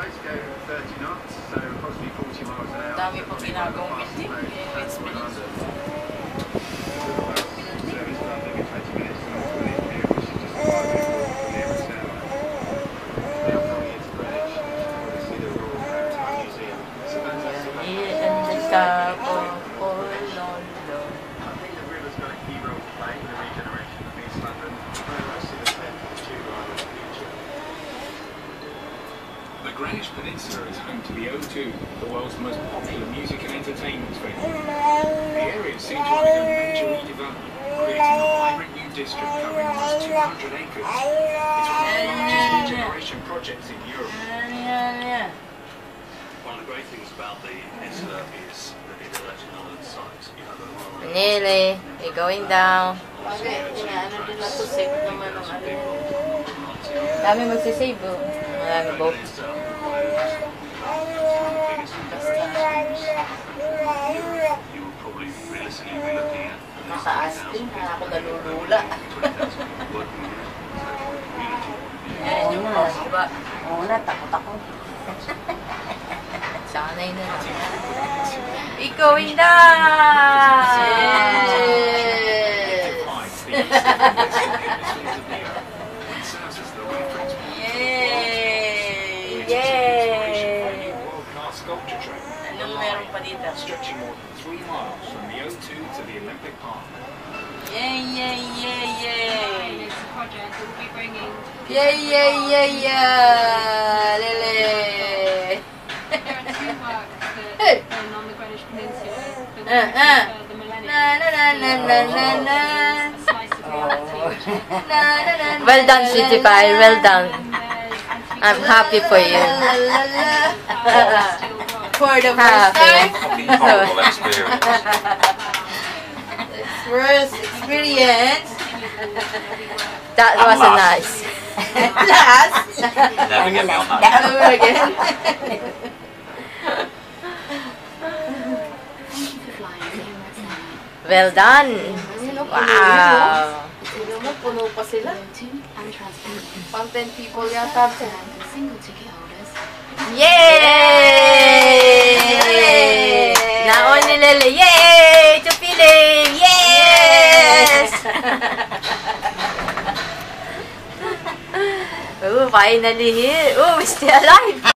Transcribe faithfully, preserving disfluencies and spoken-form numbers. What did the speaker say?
Dami pang ginagawang building. It's minutes. The Greenwich Peninsula is home to the O two, the world's most popular music and entertainment venue. The area is soon to undergo major redevelopment, creating a vibrant new district covering almost two hundred acres. It's one of the largest regeneration projects in Europe. One of the great things about the peninsula is that it is actually not at site. You have a Nearly, we're going down. Dami magsisave oh. Marami boat. Mataas din, ako nalulula. Yan yung house, diba? Oo na, takot ako. Sanay na lang. We're going down! Yay! Yay! Anong meron pa dito? Stretching more than three miles from the O two to the Olympic Park. Yay, yay, yay, yay! It's a project that will be bringing. Yay, yay, yay, yay! Lele! There are two works that Hey! are done on the Greenwich Peninsula. For the, Uh, uh. for the millennium. Na na na na na na na. A slice of reality. which is- Na na na. Well done, Sweetie Pie. Well done. And there's antique I'm happy for you. La, la, la. steel rods. For the first time, horrible experience. first experience. That was a nice. Last. Never get me on that. Never again. Well done. Wow. Sino mo, puno pa sila. Pang ten people yata. Yay! Now only Lily. Yay! To feeling. Yes! Oh, finally here. Oh, we're still alive.